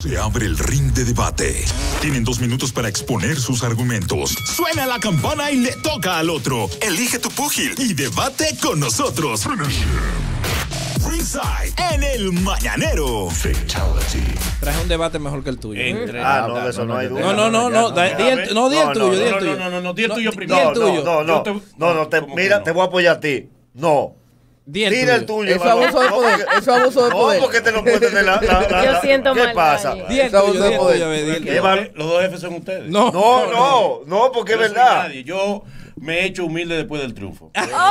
Se abre el ring de debate. Tienen 2 minutos para exponer sus argumentos. Suena la campana y le toca al otro. Elige tu púgil y debate con nosotros. Ringside en el Mañanero. Fatality. Traje un debate mejor que el tuyo. No, de eso no hay duda. No, di el tuyo, di el tuyo. No, di el tuyo primero. No, mira, te voy a apoyar a ti. No. Tira el tuyo. Eso es abuso de poder. Eso es abuso de poder. No, porque te lo puedes tener Yo siento mal. ¿Qué pasa? Di el tuyo. Los dos jefes son ustedes. No, porque es verdad. Yo me he hecho humilde después del triunfo.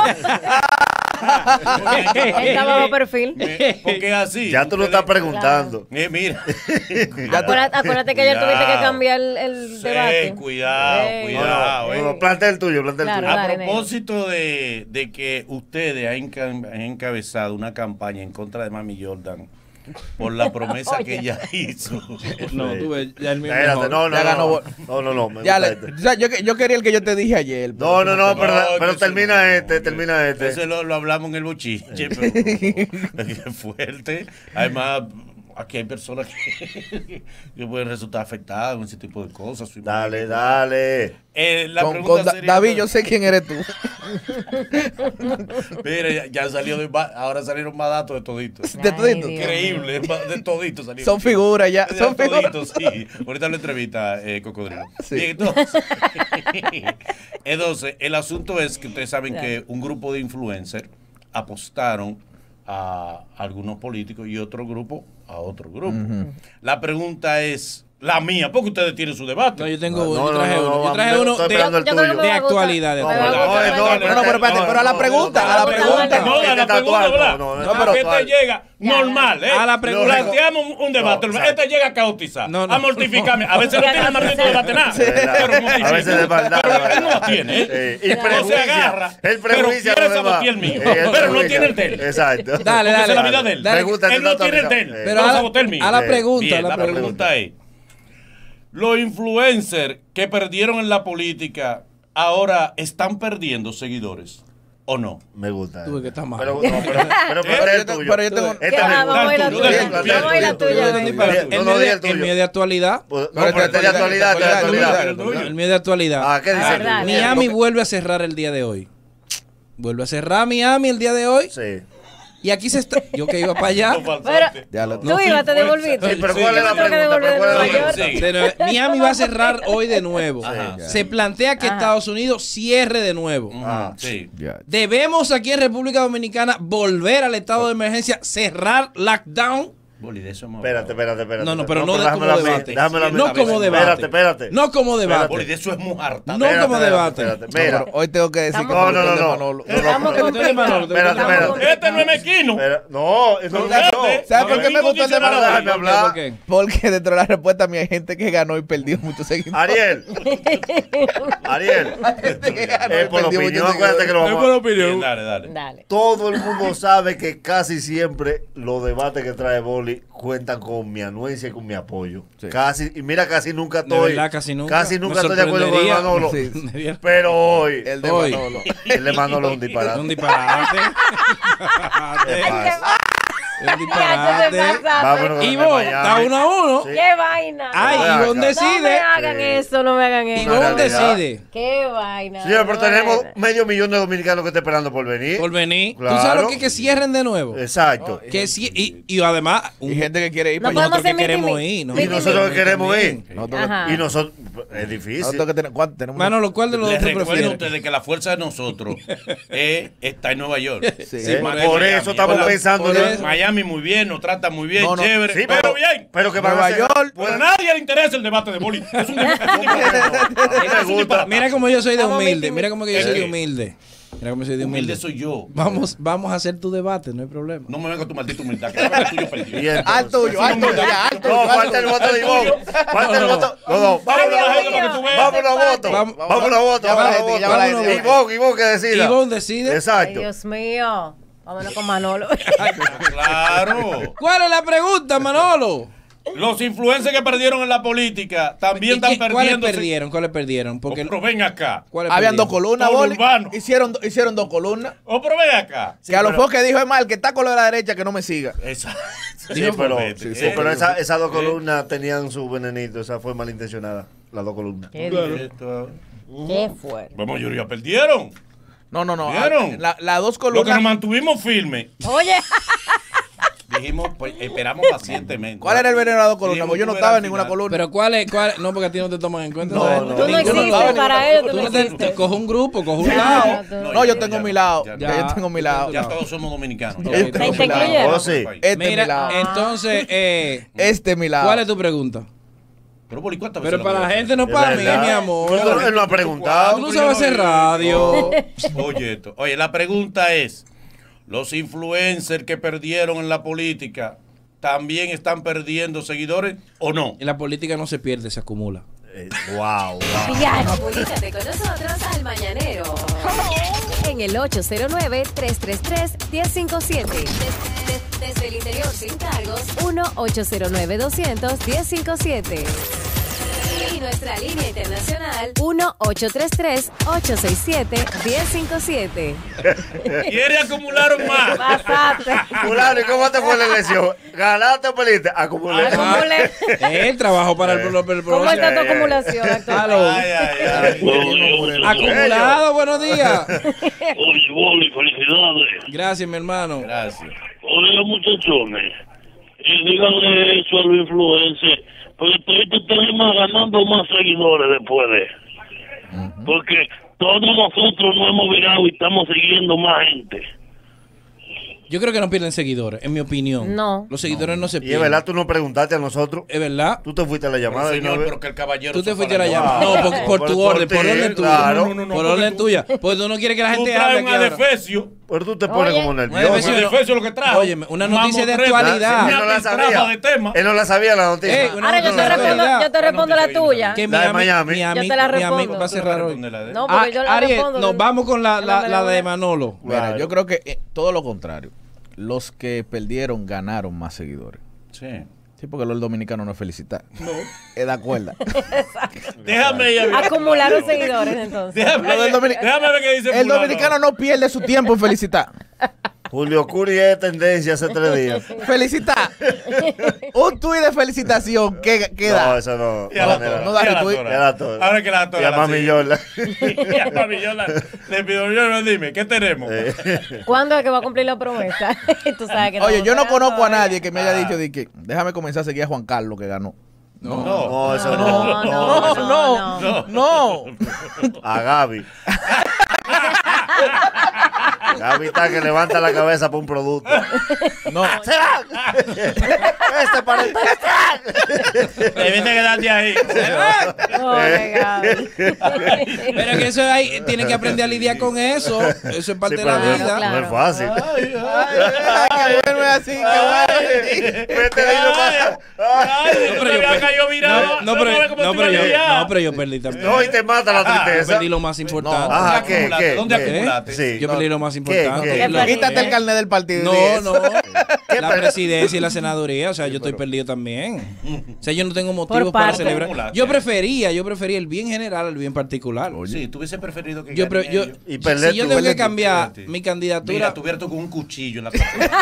Está bajo perfil. Porque así. Ya tú lo estás preguntando. Mira. Acuérdate que ayer tuviste que cambiar el debate. Cuidado. Plantea el tuyo, A propósito de que ustedes han encabezado una campaña en contra de Mami Jordan por la promesa que ella hizo. No, tú ves, ya el mismo. Espérate, Yo quería el que yo te dije ayer. Pero termina este. Ese lo hablamos en el bochinche, pero es fuerte. Además, aquí hay personas que pueden resultar afectadas con ese tipo de cosas. Dale. David, yo sé quién eres tú. Mira, ya salió ahora salieron más datos de toditos. De toditos. Increíble, de toditos salieron. Son figuras ya. Son toditos, sí. Ahorita lo entrevista, Cocodrilo. Sí. Bien, entonces, el asunto es que ustedes saben que un grupo de influencers apostaron a algunos políticos y otro grupo a otro grupo. La pregunta es la mía, porque ustedes tienen su debate. No, yo tengo uno. Yo traje uno de actualidad. Pero a la pregunta. No, pero este llega normal, a la pregunta. Planteamos un debate. Este llega a caotizar, a mortificarme. A veces no tiene maldito debate nada. A veces de maldad. Pero él no lo tiene, no se agarra. Él pero quiere sabotear el mío. Pero no tiene el del. Exacto. Dale. Esa es la vida de él. Él no tiene el del. Pero sabotea el mío. A la pregunta. La pregunta es: los influencers que perdieron en la política ahora están perdiendo seguidores, ¿o no? Me gusta. Tú que estás mal. Pero yo tengo... El mío de actualidad. El mío de actualidad. ¿Qué dice? Miami vuelve a cerrar el día de hoy. Vuelve a cerrar Miami el día de hoy. Sí. Y aquí se está. Yo que iba para allá. Pero tú ibas, te devolviste. Sí, pero ¿cuál es la pregunta? Miami va a cerrar hoy de nuevo. Ajá. Se plantea que Estados Unidos cierre de nuevo. Sí. Debemos aquí en República Dominicana volver al estado de emergencia, cerrar lockdown. Espérate. No, pero no como debate. No como debate. Espérate. No como debate. Boli, de eso es muy harta. No como debate. Mira, hoy tengo que decir que no. Este no es mequino. No. ¿Sabes por qué me gustó el de Manolo? Déjame hablar. Porque dentro de la respuesta mía hay gente que ganó y perdió muchos seguidores. Ariel. Por la opinión, acuérdate que lo vamos a... Bien, dale. Todo el mundo sabe que casi siempre los debates que trae Boli cuentan con mi anuencia y con mi apoyo. Sí. Casi nunca estoy. De verdad, casi nunca estoy de acuerdo con Manolo. Sí. Pero hoy. El de Manolo es un disparate. Un disparate. Un disparate. Vámonos. Ivonne, está 1-1. Sí. ¡Qué vaina! Ay, Ivonne decide. No me hagan eso, no me hagan eso. Ivonne decide. ¡Qué vaina! Señor, pero tenemos 500,000 de dominicanos que están esperando por venir. Claro. ¿Tú sabes lo que cierren de nuevo? Exacto. Y además, y gente que quiere ir No para allá. nosotros que queremos ir. Y nosotros que queremos ir. Ajá. Y nosotros, es difícil. Nosotros que tenemos Manolo, ¿cuál de los Les otros recuerdo a prefieres? ustedes que la fuerza de nosotros está en Nueva York. Sí. Por eso estamos pensando en Miami muy bien, nos trata muy bien, No, no. chévere. Sí, pero bien. Pero que van a Nueva hacer. York. Pero a nadie le interesa el debate de Boli. Es un Mira cómo yo soy de Estamos humilde. metidos. Mira cómo que yo soy de humilde. Mira cómo soy de humilde. humilde soy yo. Vamos a hacer tu debate, no hay problema. No me venga tu maldita humildad. Que el tuyo perdió. Y entonces- Al tuyo. No, falta el voto de Ivonne. Falta el voto. No. Vámonos a la gente para que tú veas. Vámonos a voto. Vámonos a voto. Llama a la gente, llama a la gente. Ivonne que decida. Ivonne decide. Ay, Exacto. Dios mío. Vámonos con Manolo. Claro. ¿Cuál es la pregunta, Manolo? Los influencers que perdieron en la política también están perdiendo. ¿Cuáles perdieron? Porque pero ven acá. Habían dos columnas, Boli. Urbano. Hicieron dos columnas. Pero ven acá. Que a los pocos que dijo es mal, que está con lo de la derecha, que no me siga. Exacto. Sí, pero esas dos columnas tenían su venenito. Esa fue malintencionada. Las dos columnas. Qué fuerte. Vamos, mayoría perdieron. No. ¿Vieron? Las dos Lo columnas. que nos mantuvimos firmes. Oye. Dijimos, pues esperamos pacientemente. ¿Cuál era el veneno de las dos columnas? Porque yo no estaba en ninguna columna. Pero ¿cuál es? No, porque a ti no te toman en cuenta. Tú no existes para ellos. Tú no existes. Coge un grupo, coge un lado. No, yo tengo mi lado. Ya yo tengo mi lado. Ya todos somos dominicanos. Este es mi lado. Mira, entonces, este es mi lado. ¿cuál es tu pregunta? Pero, Boli, ¿cuántas veces Pero para la gente, no para mí, mi amor. Él no ha preguntado. Tú no sabes hacer radio. Oye, la pregunta es, ¿los influencers que perdieron en la política también están perdiendo seguidores o no? En la política no se pierde, se acumula. Wow. Comunícate con nosotros al Mañanero. En el 809-333-1057. Desde el interior sin cargos, 1-809-200-1057. Y nuestra línea internacional, 1-833-867-1057. ¿Quiere acumular más? Pasaste. Fulano, ¿y cómo te fue la elección? ¿Ganaste o perdiste? Acumulé. Acumulé. El trabajo para el ¿Cómo está tu acumulación actual? Acumulado, buenos días. Oye, Boli, felicidades. Gracias, mi hermano. Gracias. Oiga, muchachones, díganle eso a los influencers, porque todos tenemos ganando más seguidores después de. Porque todos nosotros nos hemos virado y estamos siguiendo más gente. Yo creo que no pierden seguidores, en mi opinión. No. Los seguidores no se Y pierden. es verdad, tú no preguntaste a nosotros. Es verdad. Tú te fuiste a la llamada. Pero, señor, ¿no? pero que el caballero. Tú te se fuiste a la fue llamada. No, por tu orden, por orden tuya. Claro. Por orden tuya. Porque tú no quieres que la gente Tú traes hable un aquí ahora. adefesio. Pero tú te pones Oye. como Un nervioso. adefesio. Adefesio lo que trajo. Óyeme, una noticia de Mamotreto. actualidad. Él no la Trama sabía. de tema. Él no la sabía la noticia. Una Ahora yo noticia te de respondo, actualidad. yo te respondo la tuya. Que La de Miami. Yo te la mi amigo respondo. va a cerrar hoy. No, porque yo la Ariel, respondo. nos vamos con la de Manolo. Mira, Claro. yo creo que todo lo contrario. Los que perdieron ganaron más seguidores. Sí. Sí, porque el dominicano no es felicitar. No. Es de acuerdo. Déjame ir a ver. Acumularon seguidores entonces. Déjame Lo del déjame ver qué dice El fulano. dominicano no pierde su tiempo en felicitar. Julio Curi es tendencia hace 3 días. Felicitar. Un tuit de felicitación que No, queda. eso no. Y a la No, tora, no da y a la retweet. tora. Y a la tora. Ahora que la tora. Y a la Mami sigue. Yola. Y a Mami Yola. Le pido yo, dime, ¿qué tenemos? ¿Cuándo es que va a cumplir la promesa? Tú sabes que Oye, yo no estamos conozco a esperando nadie que me haya dicho de que déjame comenzar a seguir a Juan Carlos que ganó. No, eso No, no. No. A Gaby. Gaby está que levanta la cabeza por un producto. No. ¡Se va! Este para el Debiste quedarte ahí. Pobre Gaby. Pero que eso ahí, tiene que aprender a lidiar con eso. Eso es parte de la vida. No es fácil. Que vuelve así, que vuelve. Vete de ahí nomás. Pero yo perdí también. No, y te mata la Yo tristeza. perdí lo más importante. Ajá, ¿qué? ¿Dónde ¿Qué? acumulaste? Sí. Yo perdí lo más ¿Qué? importante. ¿Qué? Quítate el carnet del partido. No. La presidencia y la senaduría, o sea, yo estoy perdido también. O sea, yo no tengo motivos para parte. celebrar. Yo prefería el bien general al bien particular. Sí, tú hubiese preferido que Yo, ganen ellos. Y perder si yo tú, tengo que perder tú. cambiar Sí. mi candidatura, Mira, tuviera tú con un cuchillo en la cabeza.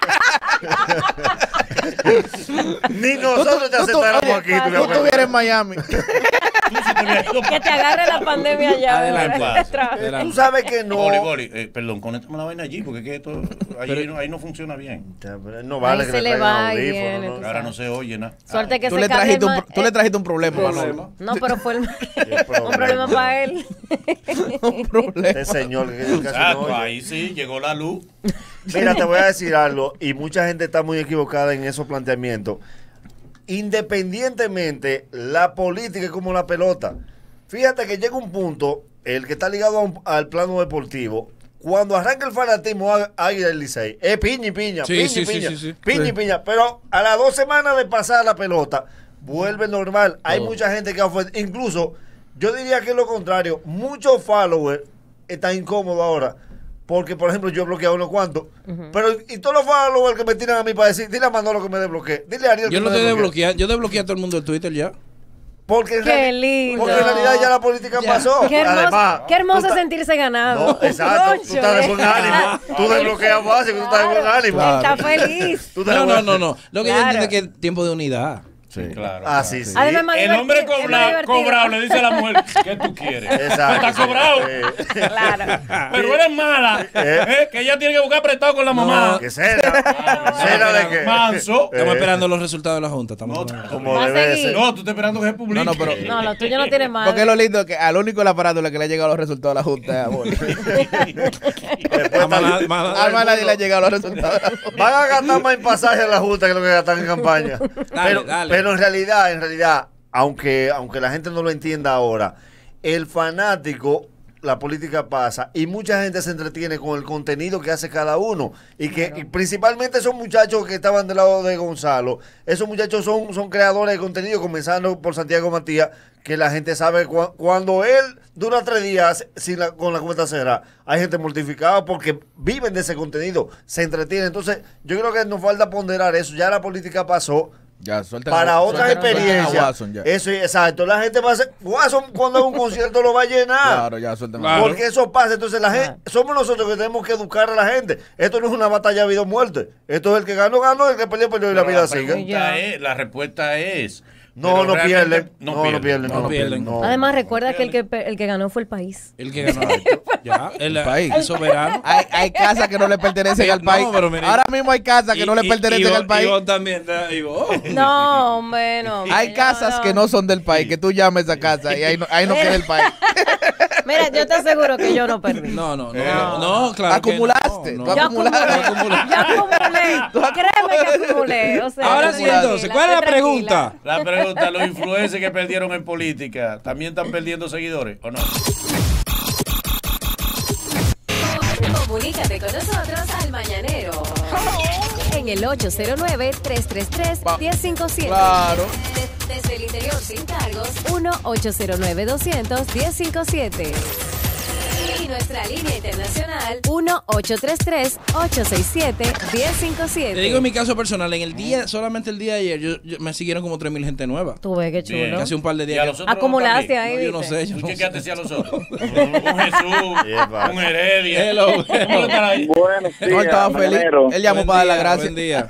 Ni nosotros te aceptáramos aquí. tú Tú estuvieras en Miami. Que te agarre la pandemia allá. Adelante. ¿verdad? Tú sabes que no. Boli, perdón, conéctame la vaina allí, porque es que esto ahí no funciona bien. No vale Ahí que se le le traigan va y audífonos, viene, ¿no? tú Ahora no se oye nada. Suerte que Tú se le cambie trajiste un problema, Manolo. No, pero fue un problema? problema para él. Un problema. Este señor que casi no Exacto, oye. ahí sí, llegó la luz. Mira, te voy a decir algo, y mucha gente está muy equivocada en esos planteamientos. Independientemente, la política es como la pelota. Fíjate que llega un punto, el que está ligado al plano deportivo, cuando arranca el fanatismo Águila del Licey, es piña y piña, Sí, piña sí, y sí, piña, sí, sí. piña y piña. Pero a las 2 semanas de pasar la pelota, vuelve normal. Hay mucha gente que incluso, yo diría que es lo contrario, muchos followers están incómodos ahora. porque, por ejemplo, yo he bloqueado unos cuantos. Pero, y todos los followers que me tiran a mí para decir, dile a Manolo que me desbloquee. Dile a Ariel Yo que no me te desbloquee. desbloqueé. Yo desbloqueé a todo el mundo de Twitter ya. Porque en, Qué lindo. porque en realidad ya la política Ya. pasó. Qué hermoso, Además, qué hermoso tú estás- sentirse ganado. No, exacto. Tú estás de buen ánimo. Tú desbloqueas fácil, tú estás de buen ánimo. Está feliz. Tú estás de No, buen- no. Lo que yo Claro. entiendo es que es tiempo de unidad. Sí. Claro. Ah, sí, sí. Además, más El hombre divertido, es más divertido. cobrado le dice a la mujer, ¿qué tú quieres? Exacto. Está cobrado. Claro. Pero eres mala. Que ella tiene que buscar prestado con la mamá. ¿Qué será? ¿Será de qué? Manso. Estamos esperando los resultados de la Junta. Estamos esperando. Como Va a debe seguir. ser. No, tú estás esperando que se publique. No, pero- No, lo tuyo no tiene mal. Porque lo lindo es que al único de la farándula que le ha llegado los resultados de la Junta es a Boli. Después también- A más nadie le han llegado los resultados de la Junta. Van a gastar más en pasaje a la Junta que lo que gastan en campaña. Dale. Pero en realidad, aunque la gente no lo entienda ahora, el fanático, la política pasa y mucha gente se entretiene con el contenido que hace cada uno. Y que y principalmente esos muchachos que estaban del lado de Gonzalo, esos muchachos son creadores de contenido, comenzando por Santiago Matías, que la gente sabe cuando él dura 3 días con la cuenta cera, hay gente mortificada porque viven de ese contenido, se entretienen. Entonces, yo creo que nos falta ponderar eso. Ya la política pasó. Ya, suelten Para a- otras suelten a experiencias. Watson ya. Eso, exacto. La gente va a hacer. Watson, cuando haga un concierto, lo va a llenar. Claro, ya, suelten a- Claro. Porque eso pasa. Entonces, la gente, somos nosotros que tenemos que educar a la gente. Esto no es una batalla de vida o muerte. Esto es el que ganó, ganó, el que perdió, perdió y la vida sigue. La respuesta es. No, pero no realmente pierden. No pierden. No pierden. no. Además, recuerda que el que ganó fue el país. El que ganó. Ya, el país. el soberano. Hay casas que no le pertenecen al No, país. pero mire- Ahora mismo hay casas que no le pertenecen al país. Ivonne también. Ivonne. No, hombre, no. Hay casas que no son del país, que tú llames a esa casa y ahí no queda el país. Mira, yo te aseguro que yo no perdí. No, claro. que Acumulaste, no, tú no. Yo acumulaste. acumulé. Yo acumulé. Créeme que acumulé. O sea, Ahora sí, tranquila, entonces, ¿cuál es la tranquila. pregunta? La pregunta, los influencers que perdieron en política, ¿también están perdiendo seguidores o no? Comunícate con nosotros al Mañanero. En el 809-333-1057. Claro. Desde el interior sin cargos. 1-809-200-1057. Y nuestra línea internacional. 1-833-867-1057. Te digo en mi caso personal, en el día, solamente el día de ayer, me siguieron como 3,000 gente nueva. Tú ves qué chulo. Bien. Hace un par de ¿Y a días. los otros Acumulaste también? ahí. Yo no ¿viste? sé, yo ¿Y no qué sé. quedaste hacia los otros? Un Jesús, Yeah, un Heredia. Hello. ¿Cómo estar ahí? Buenos No días, estaba feliz. Mañanero. Él llamó Buen para dar la día, gracia. Buen día.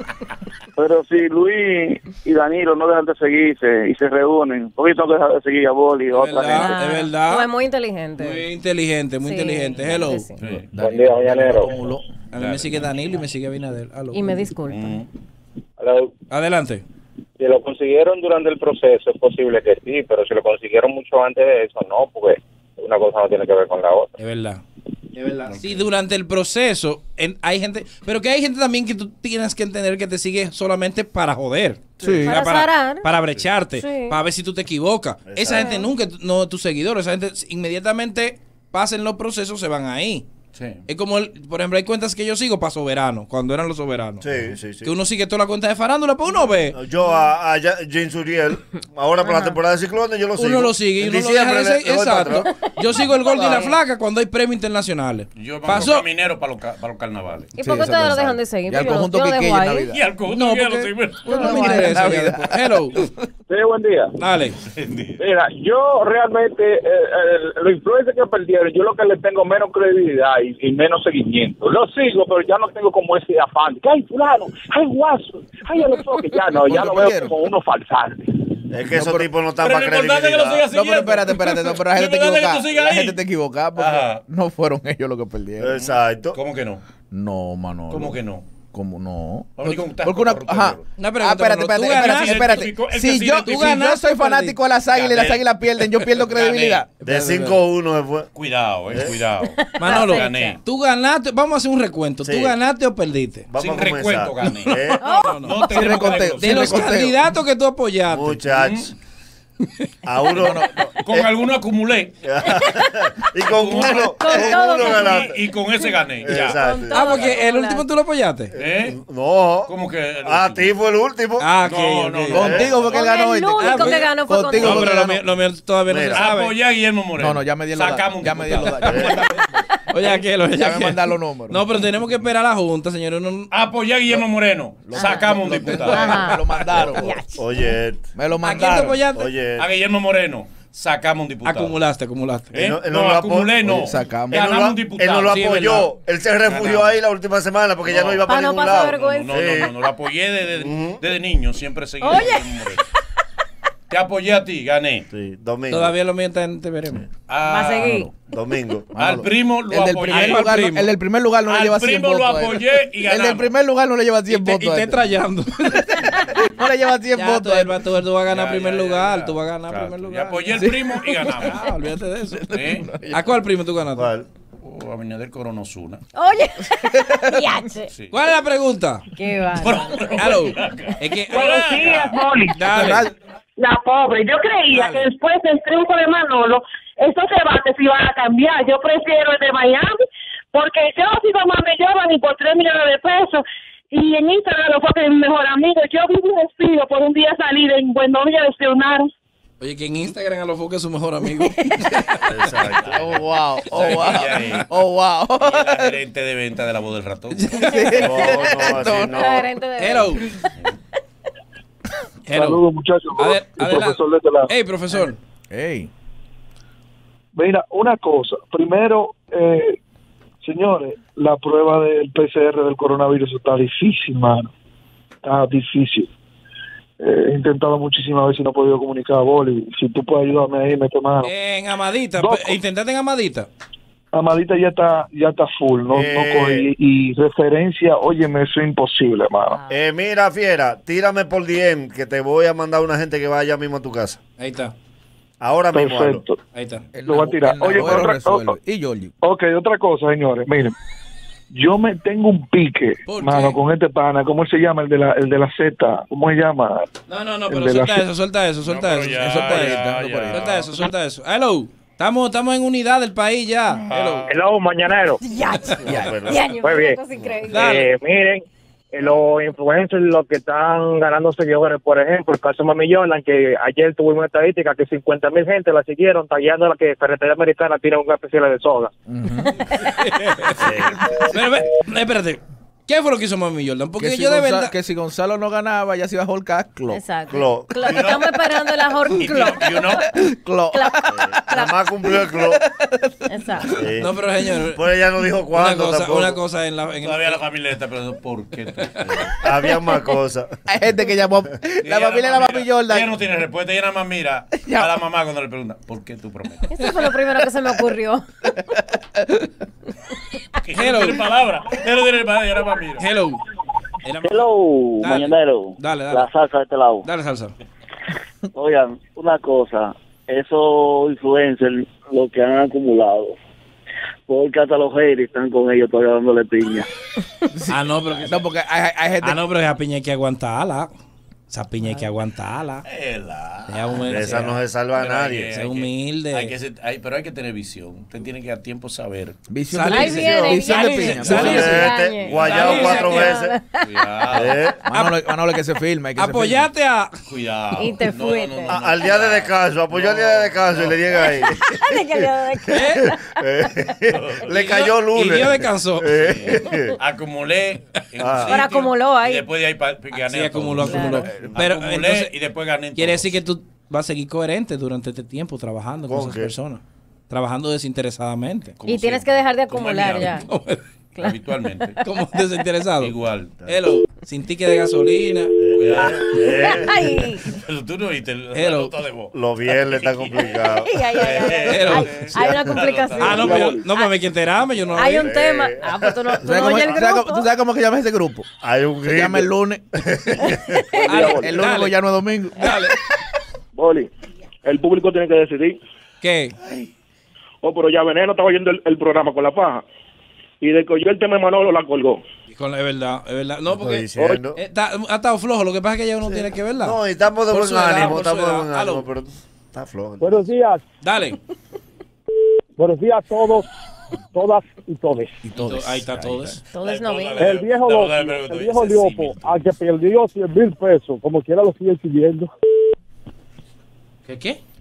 Pero si Luis y Danilo no dejan de seguirse y se reúnen, ¿por qué tengo que dejar de seguir a Boli y Es otra verdad. gente? Es verdad. Tú eres muy inteligente. Muy inteligente, muy Sí, inteligente. Hello. sí. Sí. Buen día, Mañanero. A mí me sigue Danilo y me sigue Abinader. Aló. Y me disculpa. Hello. Adelante. Si lo consiguieron durante el proceso, es posible que sí, pero si lo consiguieron mucho antes de eso, no, porque una cosa no tiene que ver con la otra. Es verdad. Es verdad. Sí, durante el proceso hay gente, pero que hay gente también que tú tienes que entender que te sigue solamente para joder. Sí. Para zarar. para brecharte, Sí. para ver si tú te equivocas. Esa gente nunca no es tu seguidor, esa gente inmediatamente pasen los procesos se van ahí. Sí. Es como, por ejemplo, hay cuentas que yo sigo para Soberano, cuando eran los soberanos. Sí, sí, sí. Que uno sigue toda la cuenta de farándula, pues uno ve. Yo a James Uriel, ahora por la temporada de ciclones, yo lo sigo. Uno lo sigue y En uno lo deja de diciembre seguir. le doy para Exacto. atrás. Yo sigo el Gordo y la Flaca cuando hay premios internacionales. Yo mando Pasó. caminero para los carnavales. ¿Y por qué ustedes lo dejan de seguir? Y al Yo lo- conjunto yo lo dejo Quiqueya en ahí. Navidad. Y al conjunto No, que ya lo porque sirve. no me interesa. ya Navidad. después. Hello. Sí, buen día. Dale. Mira, yo realmente, los influencers que perdieron, yo lo que les tengo menos credibilidad y menos seguimiento. Lo sigo, pero ya no tengo como ese afán. Que, ay, fulano, ay, guaso, ay, a los ojos. Ya no, ya lo veo perdieron. como uno falsante. Es que esos tipos no están Pero para lo importante es que lo credibilidad. sigas No, pero siguiendo. espérate, no, pero la gente Lo está importante es que equivocada. tú sigas La ahí. gente está equivocada porque Ajá. no fueron ellos los que perdieron. Exacto. ¿Cómo que no? No, Manolo. ¿Cómo que no? ¿Cómo no? Vamos a ver cómo estás Porque una, corrupto, ajá. Pedro. Una pregunta, Espérate, Manolo, tú espérate, ganaste, espérate. identificó- el que Si se yo identificó. soy fanático de las águilas y las Gané. águilas pierden, yo pierdo credibilidad. De 5-1 se fue. Cuidado, cuidado. Manolo, Gané. tú ganaste, vamos a hacer un recuento. Sí. ¿Tú ganaste o perdiste? Vamos Sin a comenzar. recuento gané. No, te Sin tenemos que reconteo. desglosar. De los reconteo. candidatos que tú apoyaste. Muchachos. A uno. Con alguno acumulé Y con uno, Con todo uno con- ganaste. y con ese gané. Ya. Exacto. Ah, porque el último tú lo apoyaste. ¿Eh? No. ¿Cómo que? A ti fue el último. Ah, ok, No, ok. no, Contigo porque él ganó El hoy. único que ganó fue Contigo contigo. No, pero porque lo mío todavía no se Mira. sabe. Apoyé a Guillermo Moreno. No, ya me di los Sacamos datos. Ya un me di los diputado. datos. Oye, aquel, oye, Ya me aquel. mandan los números. No, pero tenemos que esperar a la Junta, señores. Apoyar a Guillermo Moreno. Sacamos un diputado. Me lo mandaron. Oye, Me lo ¿A quién te mandaron. apoyaste? oye. A Guillermo Moreno. Sacamos un diputado. Acumulaste. Él no- él no No, lo acumulé, no. Oye, sacamos. Él no, Ganamos un lo, diputado. él no lo Sí, apoyó. verdad. Él se refugió Ganamos. ahí la última semana porque ya no iba para Para no ningún pasar lado. vergüenza. No, lo apoyé desde niño, siempre seguí. Oye. a Guillermo Moreno. Te apoyé a ti, gané. Sí, domingo. Todavía lo mío está en te veremos. Va a seguir. Domingo. Al primo lo El del, apoyé. primer lugar, primo. el del primer lugar no le Al lleva 100 primo votos. lo a él. apoyé y El ganamos. del primer lugar no le lleva 100 Y te votos. a él. trayendo. No le lleva 100 Ya, votos. a él. tú vas a ganar Ya, primer ya, lugar. ya. Tú vas a ganar Claro, primer y lugar. apoyé al primo y ganamos. Ah, olvídate de eso. ¿Eh? ¿A cuál primo tú ganaste? ¿Cuál? A Abinader Coronosuna. Oye. Yache. Sí. ¿Cuál es la pregunta? Qué va. Aló. Es que. Buenos días, Molly. Dale. La pobre. Yo creía Dale. que después del triunfo de Manolo, estos debates iban a cambiar. Yo prefiero el de Miami, porque yo sigo más me llevan ni por 3 millones de pesos. Y en Instagram lo fue que mi mejor amigo. Yo vi un despido por un día salir en Buenovilla de Sionar. Oye, que en Instagram a lo foque es su mejor amigo. Exacto. Oh, wow. Oh, ¿Sabes wow. que ella es? Oh, wow. Y era gerente de venta de la voz del ratón. No, así no. La gerente de- Hello. Hello. Saludos, muchachos. Adelante. Profesor de este lado. Hey, profesor. Ey. Mira, una cosa. Primero, señores, la prueba del PCR del coronavirus está difícil, mano. Está difícil. He intentado muchísimas veces y no he podido comunicar a Boli. Si tú puedes ayudarme ahí, mete mano. En Amadita. Dos. Intentate en Amadita. Amadita ya está full, no coge. Y referencia, óyeme, eso es imposible, mano. Mira, fiera, tírame por DM que te voy a mandar una gente que vaya mismo a tu casa. Ahí está. Ahora mismo. hazlo. Perfecto. Ahí está. Lo voy a tirar. El Oye, Nagüero otra- resuelve. oh, oh. Y Giorgio. Ok, otra cosa, señores, miren. Yo me tengo un pique, ¿Por mano, qué? con este pana. ¿Cómo se llama? El de la Z. ¿Cómo se llama? No, El pero de la- suelta eso. No, pero ya, Suelta eso. Hello. Estamos en unidad del país ya. Hello. Hello, mañanero. Yache. Pero- Yache, Muy bien. una cosa increíble. Dale. Miren, los influencers, los que están ganando seguidores, por ejemplo, el caso de Mami Jordan, que ayer tuvimos una estadística que 50,000 gente la siguieron, tagueando a la que Ferretería Americana tiene un especial de soda. Pero, espérate. ¿Qué fue lo que hizo Mami Jordan? Porque Que si, yo de Gonzalo, verdad. que si Gonzalo no ganaba, ya se iba a holcar Clo. Exacto. Clo. Estamos esperando la Y uno, Clo. Nada más cumplió el club. Exacto. Sí. No, pero señor. Pues ella no dijo cuándo tampoco. Una cosa en la. todavía la familia está preguntando por qué. Había más cosas. Hay gente que llamó. La familia de la Mami Ella Jordan. no tiene respuesta, ella nada más mira a la mamá cuando le pregunta, ¿por qué tú prometes? Eso fue lo primero que se me ocurrió. Hello. No tiene palabra. Ella no tiene palabra, ella nada más mira. Hello. Hello, Dale. mañanero. Dale. La salsa de este lado. Dale, salsa. Oigan, una cosa, esos influencers, lo que han acumulado, porque hasta los haters están con ellos todavía dándole piña. Ah, no, pero. No, porque hay gente. Ah, no, pero esa piña hay que aguantarla. Esa piña hay que aguantarla. Sea humilde. Esa no se salva a Pero nadie. Sea humilde. Pero hay que tener visión. Usted tiene que a tiempo saber. Visión Salirse. de Ahí piña. viene, Visión de viene. piña. Salirse. Guayado Salirse. 4 veces. Cuidado. Manolo, que se filme. Que se filme. Apoyate a. Cuidado. Y te fuiste. Al día de descanso, apoyó al día de descanso y le llega ahí. De que Le cayó Y lunes. Dios descansó. Acumulé. En un Ah. sitio, Ahora acumuló ahí. Y después de ahí gané. Sí, acumuló. Claro. Pero Acumulé entonces, y después gané. en quiere todos. decir que tú vas a seguir coherente durante este tiempo trabajando con ¿Con esas qué? personas. Trabajando desinteresadamente. Como Y tienes siempre. que dejar de Como acumular el ya. diablo. Habitualmente. Como desinteresado. Igual. Hello. Sin ticket de gasolina. Cuidado. Ay, Pero tú no oíste la Hello. nota de voz. Los viernes está complicado. Hello. Hay una complicación. Ah, no, pero no me hay que enterarme. Yo no Hay oí. un tema. Ah, pues tú no ¿Tú sabes cómo- oyes el tú sabes cómo- grupo. tú sabes cómo que llama ese grupo? Hay un Se grito. llama el lunes. Dale, El lunes dale, ya no es domingo. dale. Boli, el público tiene que decidir. ¿Qué? Oh, pero ya Veneno estaba oyendo el programa con la paja. Y de que oyó el tema de Manolo la colgó. Es verdad, es verdad. No, Estoy porque diciendo. ha estado flojo. Lo que pasa es que ya uno tiene que verla. No, y estamos de Por buen su edad, ánimo. por su Estamos de edad. buen Aló. ánimo, pero está flojo. Buenos días. Dale. Buenos días a todos, todas y todes. Ahí está todo eso. Todo es noviembre. Dale, El viejo, dale, Lopo, dale, pregunto, el viejo dice, Liopo, sí, al que perdió 100,000 pesos, como quiera lo sigue siguiendo. ¿Qué?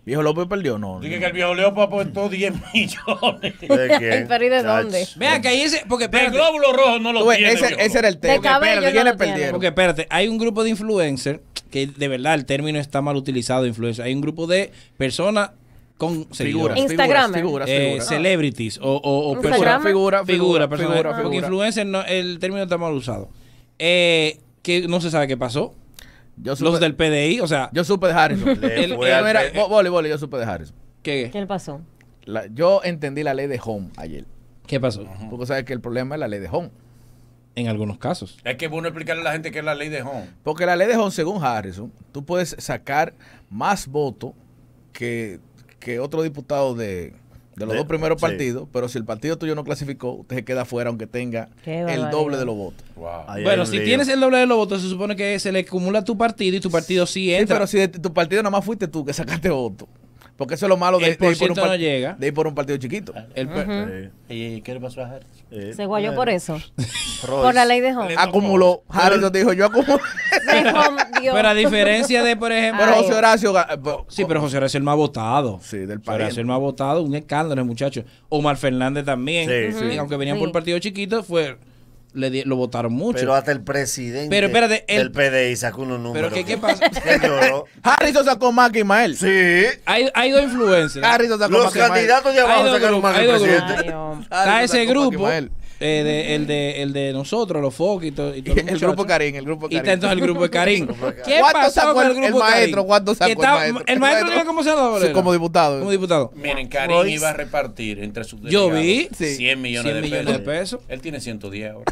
¿Viejo López perdió? No. Dije que el Viejo López apuestó 10 millones. ¿Pero y de dónde? Vean que ahí ese... Porque El espérate. glóbulo rojo no lo tiene. Ese era el tema. De cabello no ¿Quiénes lo tiene. perdieron? Porque espérate, hay un grupo de influencers que de verdad el término está mal utilizado, influencer. Hay un grupo de personas con seguidores. Instagram. Figuras. Celebrities o Instagram. personas. Figura. Porque influencer, no, el término está mal usado. Que no se sabe qué pasó. Los del PDI, o sea... Yo supe de Harrison. Boli, yo supe de Harrison. ¿Qué le pasó? Yo entendí la ley de Home ayer. ¿Qué pasó? Porque sabes que el problema es la ley de Home. En algunos casos. Es que es bueno explicarle a la gente qué es la ley de Home. Porque la ley de Home, según Harrison, tú puedes sacar más votos que otro diputado de los dos primeros partidos, pero si el partido tuyo no clasificó, usted se queda fuera aunque tenga el doble de los votos. Wow. Bueno, si tienes el doble de los votos, se supone que se le acumula a tu partido y tu partido sí entra. Sí, pero si de tu partido nada más fuiste tú que sacaste votos. Porque eso es lo malo de ir por un partido chiquito. ¿Y qué le pasó a Harrison? Se guayó por eso. Por la ley de Home. Acumuló. Harrison dijo, yo acumulé. Pero a diferencia de, por ejemplo... Pero José Horacio... Sí, pero José Horacio es el más votado. Sí, del país. Horacio es el más votado, un escándalo, muchacho. Omar Fernández también. Sí. Y aunque venían por partido chiquito, lo votaron mucho. Pero hasta el presidente del PDI sacó unos números. ¿Pero qué pasa? Harrison sacó más que Ismael. Sí. Hay dos influencers. Harrison sacó Los más que Ismael. candidatos ya van a sacar más que el presidente. Está ese grupo, el de nosotros, los Fox y todo. El grupo Karim. Y está entonces el grupo de Karim. ¿Qué ¿Cuánto pasó sacó con el grupo maestro? ¿Cuánto sacó el maestro? El maestro iba como senador. Sí, como diputado. Miren, Karim iba a repartir entre sus Yo delegados vi 100 millones de pesos. Él tiene 110 ahora.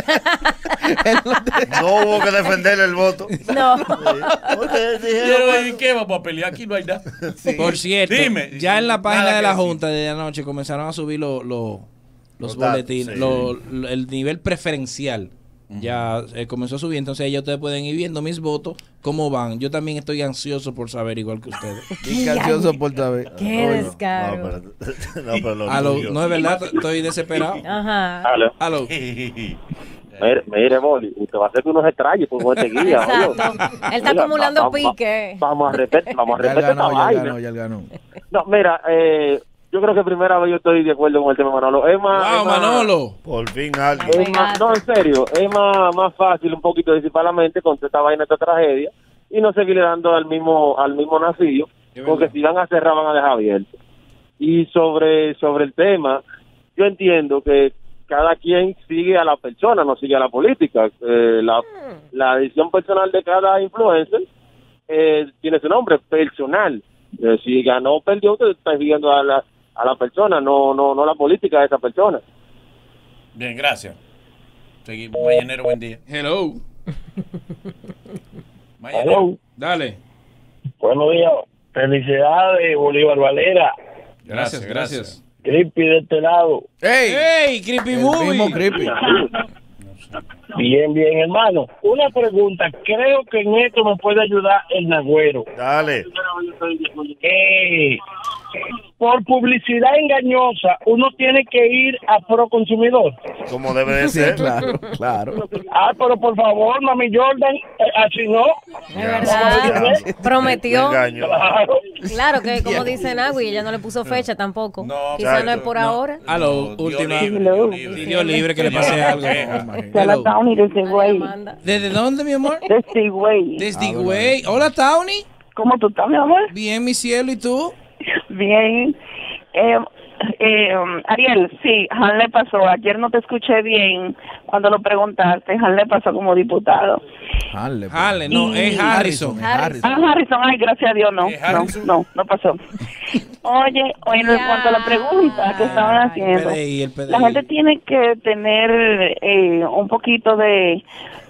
No hubo que defenderle el voto. No. Pero ¿qué vamos a pelear? Aquí no hay nada. Por cierto, Dime, ya en la página de la decir. Junta de anoche comenzaron a subir los boletines, el nivel preferencial. Ya comenzó a subir, entonces ya ustedes pueden ir viendo mis votos, cómo van. Yo también estoy ansioso por saber, igual que ustedes. Ansioso por saber. Qué descaro. No es verdad, estoy desesperado. Ajá. Aló. Mire, Moli, usted va a hacer unos extraños por este guía. Exacto. Él está acumulando pique. Vamos a respetar esta vaina. Ya ganó. No, mira, yo creo que primera vez yo estoy de acuerdo con el tema de Manolo. Manolo. Por fin alguien. No, en serio, es más fácil un poquito disipar la mente con esta vaina, esta tragedia, y no seguirle dando al mismo nacillo, porque si van a cerrar, van a dejar abierto. Y sobre el tema, yo entiendo que cada quien sigue a la persona, no sigue a la política. La decisión personal de cada influencer tiene su nombre personal. Si ganó o perdió, usted está siguiendo a la persona, no la política de esa persona. Bien, gracias. Seguimos. Mañanero, buen día. Hello. Hello. Dale. Buenos días. Felicidades, Bolívar Valera. Gracias. Creepy de este lado. ¡Ey! Creepy Movie. Creepy. Bien, hermano. Una pregunta. Creo que en esto me puede ayudar el Nagüero. Dale. Por publicidad engañosa, uno tiene que ir a Proconsumidor. Como debe de ser. Claro. Pero por favor, Mami Jordan, así no. Es verdad. Prometió. Claro, que como dice Nagui, ella no le puso fecha tampoco. Quizás no es por ahora. Aló, última. Dios libre que le pase algo. Hola, Towny, desde Güey. ¿Desde dónde, mi amor? Desde Güey. Desde Güey. Hola, Towny. ¿Cómo tú estás, mi amor? Bien, mi cielo, ¿y tú? Bien. Ariel, sí, Han le pasó. Ayer no te escuché bien cuando lo preguntaste. Han le pasó como diputado. Hanle, no, es Harrison. Harrison, ay, gracias a Dios, no pasó. Oye, en cuanto a la pregunta que estaban haciendo, el PDI. La gente tiene que tener un poquito de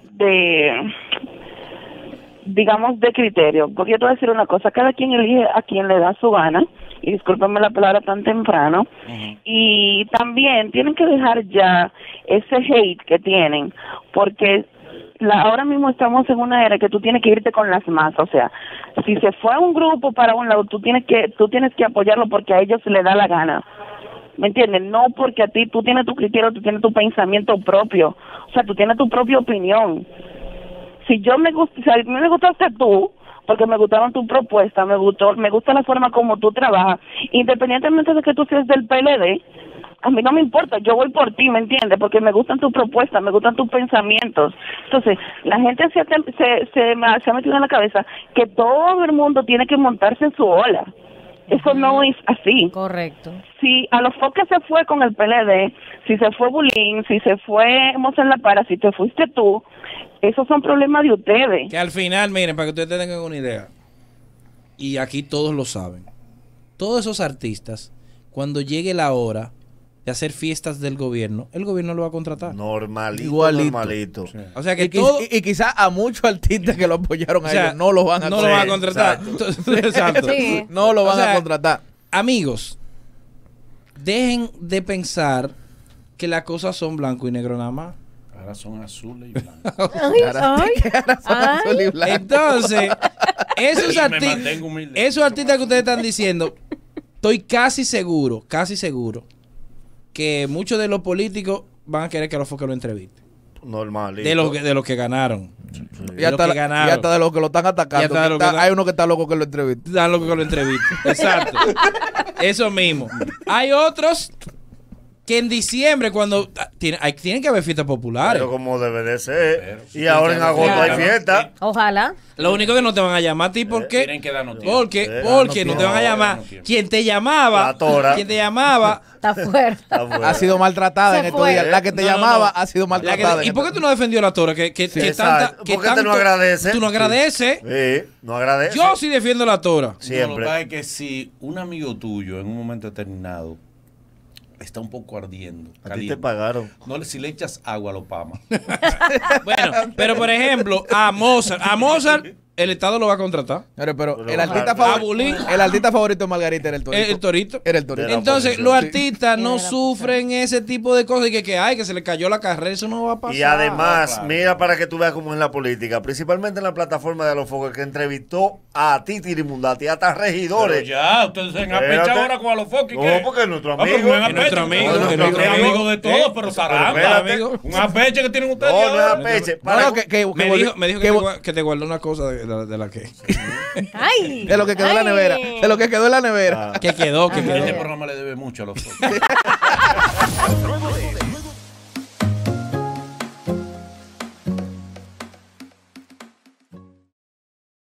digamos, de criterio, porque yo te voy a decir una cosa, cada quien elige a quien le da su gana, y discúlpenme la palabra tan temprano, y también tienen que dejar ya ese hate que tienen, porque ahora mismo estamos en una era que tú tienes que irte con las masas, o sea, si se fue un grupo para un lado, tú tienes que apoyarlo porque a ellos se les da la gana. ¿Me entiendes? No porque a ti tú tienes tu criterio, tú tienes tu pensamiento propio, o sea, tú tienes tu propia opinión. Si a mí me gustaste tú, porque me gustaron tus propuestas, me gusta la forma como tú trabajas, independientemente de que tú seas del PLD. A mí no me importa, yo voy por ti, ¿me entiendes? Porque me gustan tus propuestas, me gustan tus pensamientos. Entonces, la gente se ha metido en la cabeza que todo el mundo tiene que montarse en su ola. Eso no es así. Correcto. Si a los que se fue con el PLD, si se fue Bulín, si se fue Mozart La Para, si te fuiste tú, esos son problemas de ustedes. Que al final, miren, para que ustedes tengan una idea, y aquí todos lo saben, todos esos artistas, cuando llegue la hora de hacer fiestas del gobierno, el gobierno lo va a contratar. Normalito, Igualito. normalito. Sí. O sea que y quizás a muchos artistas que lo apoyaron a ellos no lo van a no lo van a contratar. Exacto. Sí. No lo van a contratar. Amigos, dejen de pensar que las cosas son blanco y negro nada más. Ahora son azules y blancos. Entonces, esos artistas que ustedes están diciendo, estoy casi seguro que muchos de los políticos van a querer que los Foques lo entrevisten. Normalito. De los que ganaron. Sí. Y hasta de los que lo están atacando. Hay uno que está loco que lo entrevista. Está loco que lo entrevista. Exacto. Eso mismo. Hay otros que en diciembre, cuando tienen que haber fiestas populares. Pero como debe de ser. Y ahora en agosto hay fiestas. Ojalá. Lo único que no te van a llamar a ti, ¿por qué? Tienen que darnos tiempo. Porque no te van a llamar. Quien te llamaba, está fuerte. Ha sido maltratada en estos días. La que te llamaba ha sido maltratada. ¿Y por qué tú no defendió a la Tora? ¿Por qué tú no agradeces? Tú no agradeces. Sí, no agradeces. Yo sí defiendo a la Tora. Siempre. Lo que pasa es que si un amigo tuyo en un momento determinado está un poco ardiendo. A ti te pagaron. No, si le echas agua lo pama. Bueno, pero por ejemplo, a Mozart el Estado lo va a contratar. Pero el artista favorito de Margarita era el Torito. El Torito. Era el Torito. Entonces, los artistas no sufren ese tipo de cosas y que se le cayó la carrera, eso no va a pasar. Y además, mira para que tú veas cómo es la política, principalmente en la plataforma de Los Focos, que entrevistó a Titi Rimundati, hasta regidores. Pero ya, ustedes se han apechado ahora con a Los Focos. No, porque es nuestro amigo. Es nuestro amigo. Es amigo de todos, pero zaranda. Un apeche que tienen ustedes. No, no es apeche. Me dijo que te guardó una cosa de la que. Ay. De lo que quedó en la nevera. De lo que quedó en la nevera. Que quedó. Este programa le debe mucho a Los Focos.